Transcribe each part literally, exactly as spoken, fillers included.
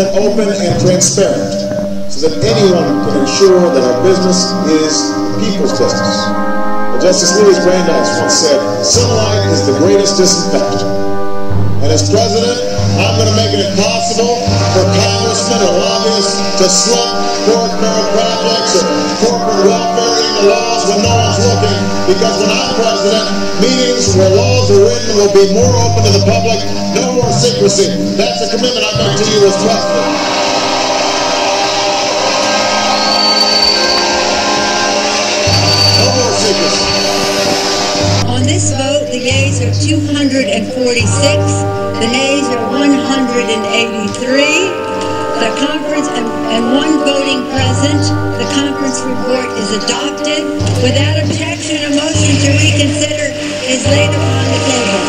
open and transparent so that anyone can ensure that our business is the people's business. And Justice Louis Brandeis once said, sunlight is the greatest disinfectant. And as president, I'm going to make it impossible for congressmen or lobbyists to slump pork barrel projects or corporate welfare into laws when no one's looking, because when I'm president, meetings where laws are written will be more open to the public, no more secrecy. That's a commitment I make to you as president. No more secrecy. On this vote, the yeas are two hundred forty-six, the nays are one hundred eighty-three. The conference and, and one voting present. The conference report is adopted. Without objection, a motion to reconsider is laid upon the table.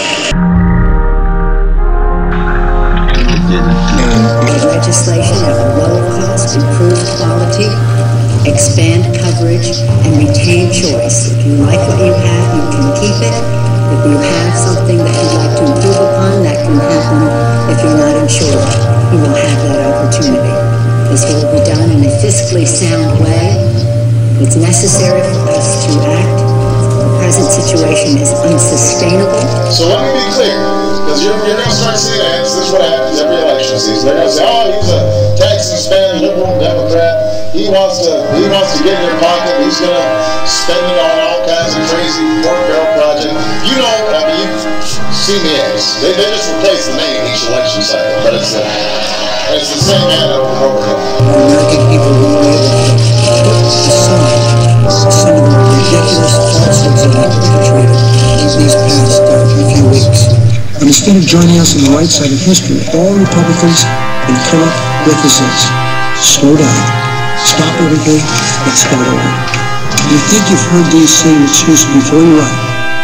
And legislation that will lower cost, improve quality, expand coverage, and retain choice. If you like what you have, you can keep it. If you have something that you'd like to improve upon, that can happen. If you're not insured, you will have that opportunity. This will be done in a fiscally sound way. It's necessary for us to act. The present situation is unsustainable. So let me be clear, because you're, you're going to start seeing ads. This is what happens every election season. They're going to say, oh, he's a Texas fan, liberal Democrat. He wants to he wants to get in your pocket. He's going to spend it on all kinds of crazy pork barrel projects. You know, I mean, you've seen the ads. They, they just replace the name each election cycle, but it's, uh, it's the same ad over and over again. American people will be able to put aside some of the ridiculous falsehoods that have been perpetrated these past uh, few weeks. And instead of joining us on the right side of history, all Republicans can come up with this is, slow down, stop everything, and start over. You think you've heard these same excuses before? You're right.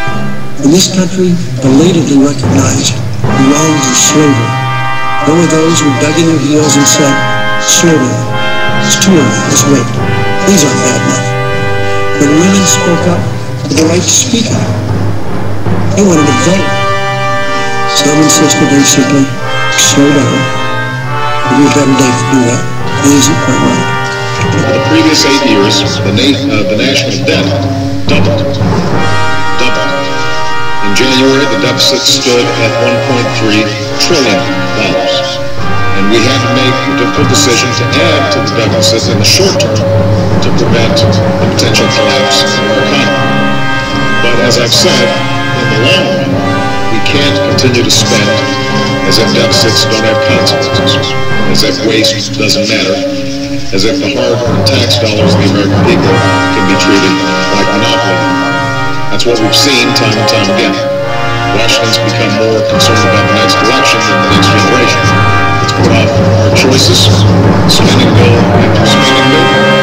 In this country, belatedly recognized the wrongs of slavery. There were those who dug in their heels and said, slow down, it's too early, let's wait. These aren't bad enough. When women spoke up for the right to speak out, they wanted to vote. Some insisted very simply, slow down. It'll be a better day to do that. It isn't quite right. For the previous eight years, the, na uh, the national debt doubled. Doubled. In January, the deficit stood at one point three trillion dollars. And we had to make a difficult decision to add to the deficit in the short term to prevent the potential collapse of our economy. But as I've said, in the long run, we can't continue to spend as if deficits don't have consequences, as if waste doesn't matter, as if the hard-earned tax dollars of the American people can be treated like monopoly. That's what we've seen time and time again. Washington's become more concerned about the next election than the next generation. It's put off our choices, spending bill after spending bill,